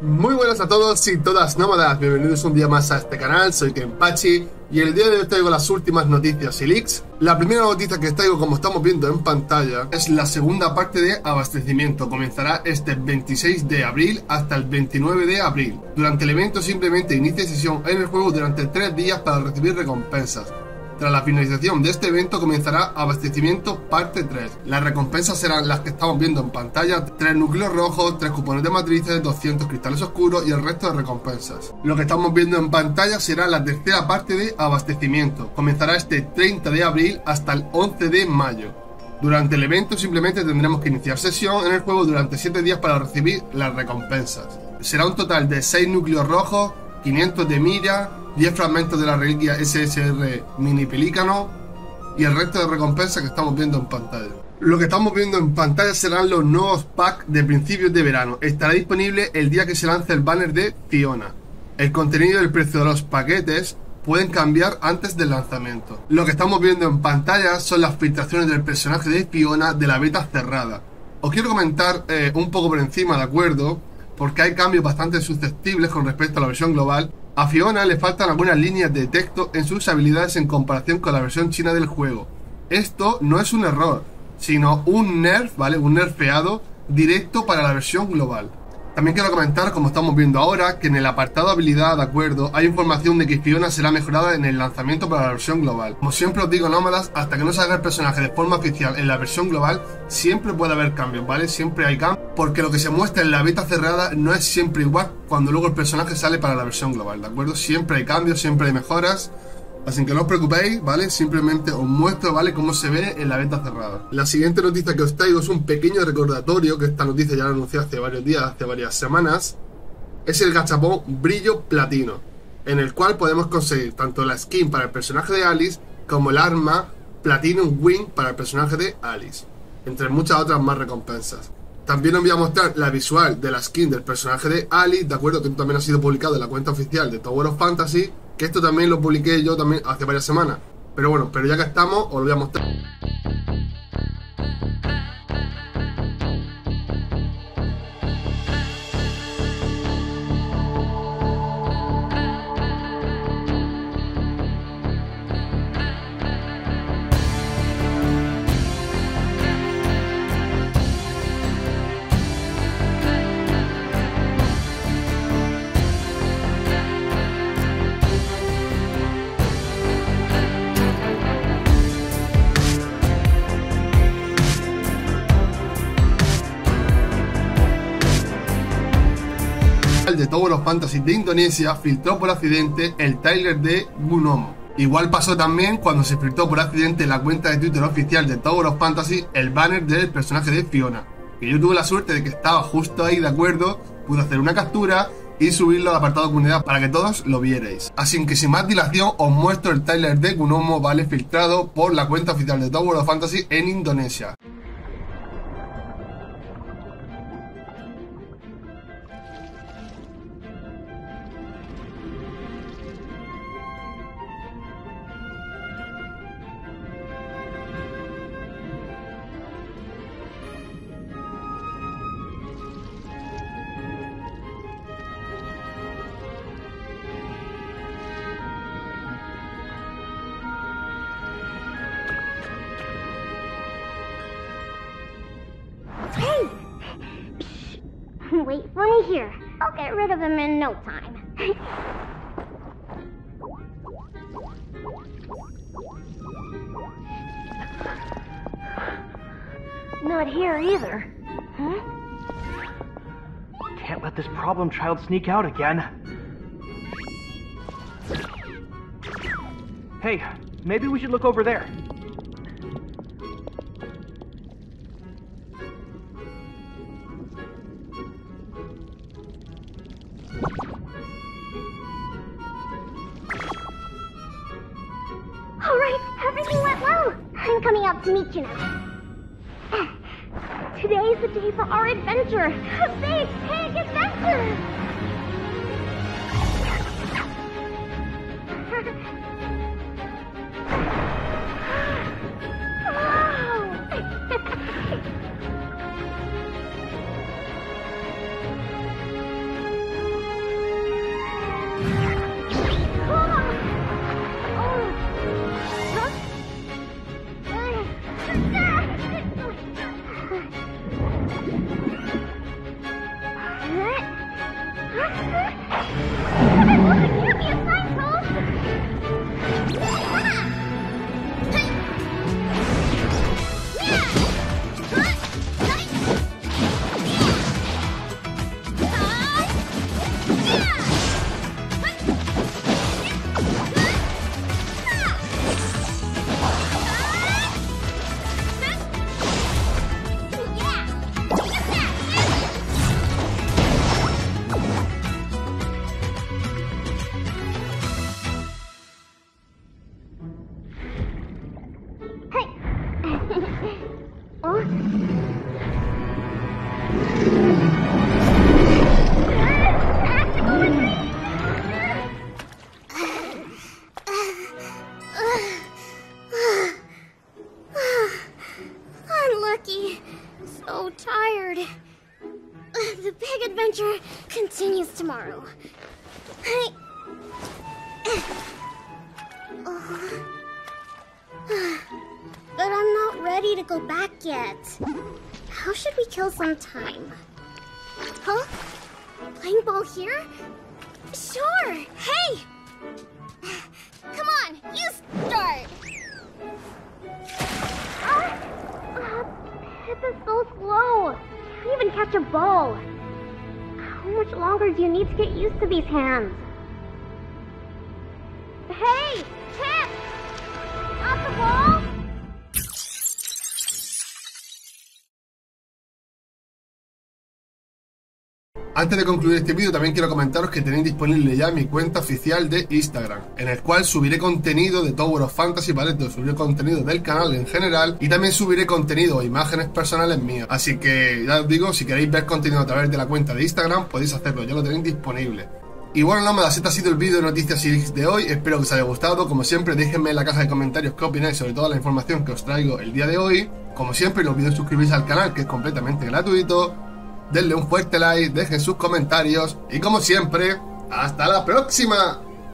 Muy buenas a todos y todas nómadas, bienvenidos un día más a este canal, soy Kenpachi y el día de hoy os traigo las últimas noticias y leaks. La primera noticia que os traigo, como estamos viendo en pantalla, es la segunda parte de abastecimiento. Comenzará este 26 de abril hasta el 29 de abril. Durante el evento simplemente inicia sesión en el juego durante 3 días para recibir recompensas. Tras la finalización de este evento comenzará abastecimiento parte 3. Las recompensas serán las que estamos viendo en pantalla: 3 núcleos rojos, 3 cupones de matrices, 200 cristales oscuros y el resto de recompensas. Lo que estamos viendo en pantalla será la tercera parte de abastecimiento. Comenzará este 30 de abril hasta el 11 de mayo. Durante el evento simplemente tendremos que iniciar sesión en el juego durante 7 días para recibir las recompensas. Será un total de 6 núcleos rojos, 500 de mira, 10 fragmentos de la reliquia SSR mini pelícano y el resto de recompensas que estamos viendo en pantalla. Lo que estamos viendo en pantalla serán los nuevos packs de principios de verano. Estará disponible el día que se lance el banner de Fiona. El contenido y el precio de los paquetes pueden cambiar antes del lanzamiento. Lo que estamos viendo en pantalla son las filtraciones del personaje de Fiona de la beta cerrada. Os quiero comentar un poco por encima, ¿de acuerdo? Porque hay cambios bastante susceptibles con respecto a la versión global. A Fiona le faltan algunas líneas de texto en sus habilidades en comparación con la versión china del juego. Esto no es un error, sino un nerf, ¿vale? Un nerfeado directo para la versión global. También quiero comentar, como estamos viendo ahora, que en el apartado habilidad, ¿de acuerdo?, hay información de que Fiona será mejorada en el lanzamiento para la versión global. Como siempre os digo, nómadas, hasta que no salga el personaje de forma oficial en la versión global, siempre puede haber cambios, ¿vale? Siempre hay cambios, porque lo que se muestra en la beta cerrada no es siempre igual cuando luego el personaje sale para la versión global, ¿de acuerdo? Siempre hay cambios, siempre hay mejoras. Así que no os preocupéis, ¿vale? Simplemente os muestro, ¿vale?, cómo se ve en la beta cerrada. La siguiente noticia que os traigo es un pequeño recordatorio, que esta noticia ya la anuncié hace varios días, hace varias semanas. Es el gachapón Brillo Platino, en el cual podemos conseguir tanto la skin para el personaje de Alice como el arma Platinum Wing para el personaje de Alice, entre muchas otras más recompensas. También os voy a mostrar la visual de la skin del personaje de Alice, ¿de acuerdo? Que también ha sido publicado en la cuenta oficial de Tower of Fantasy, que esto también lo publiqué yo también hace varias semanas. Pero bueno, ya que estamos, os lo voy a mostrar. De Tower of Fantasy de Indonesia filtró por accidente el tráiler de Gunomo. Igual pasó también cuando se filtró por accidente en la cuenta de Twitter oficial de Tower of Fantasy el banner del personaje de Fiona, que yo tuve la suerte de que estaba justo ahí, ¿de acuerdo? Pude hacer una captura y subirlo al apartado de comunidad para que todos lo vierais. Así que sin más dilación os muestro el tráiler de Gunomo, ¿vale?, filtrado por la cuenta oficial de Tower of Fantasy en Indonesia. Hey! Psst. Wait for me here. I'll get rid of him in no time. Not here either. Huh? Can't let this problem child sneak out again. Hey, maybe we should look over there. Alright, everything went well. I'm coming out to meet you now. Today's the day for our adventure. A big pig adventure! Wow! Unlucky. So tired. The big adventure continues tomorrow. But I'm not ready to go back yet. How should we kill some time? Huh? Playing ball here? Sure! Hey! Come on, you start! Pip is so slow. Can't even catch a ball. How much longer do you need to get used to these hands? Hey! Pip! Got the ball? Antes de concluir este vídeo también quiero comentaros que tenéis disponible ya mi cuenta oficial de Instagram, en el cual subiré contenido de Tower of Fantasy, ¿vale? Subiré contenido del canal en general y también subiré contenido o imágenes personales mías. Así que ya os digo, si queréis ver contenido a través de la cuenta de Instagram podéis hacerlo, ya lo tenéis disponible. Y bueno, nómadas, este ha sido el vídeo de noticias y leaks de hoy. Espero que os haya gustado. Como siempre, déjenme en la caja de comentarios qué opináis sobre toda la información que os traigo el día de hoy. Como siempre, no olvidéis suscribirse al canal, que es completamente gratuito. Denle un fuerte like, dejen sus comentarios y como siempre, ¡hasta la próxima!